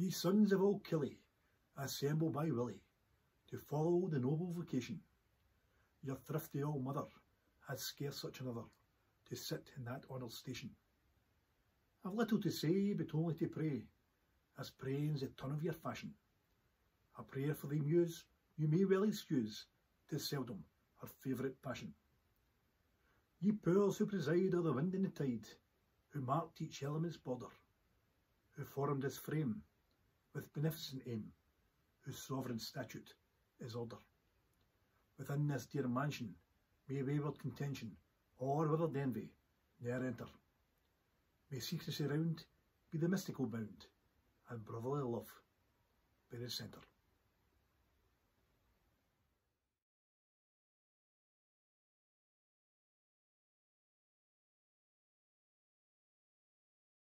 Ye sons of old Killie, assemble by Willie, to follow the noble vocation. Your thrifty old mother has scarce such another to sit in that honoured station. I've little to say, but only to pray, as praying's the turn of your fashion. A prayer for the muse you may well excuse, 'tis seldom her favourite passion. Ye powers who preside o'er the wind and the tide, who marked each element's border, who formed this frame with beneficent aim, whose sovereign statute is order. Within this dear mansion may wayward contention or withered envy ne'er enter. May secrecy round be the mystical bound, and brotherly love be the centre.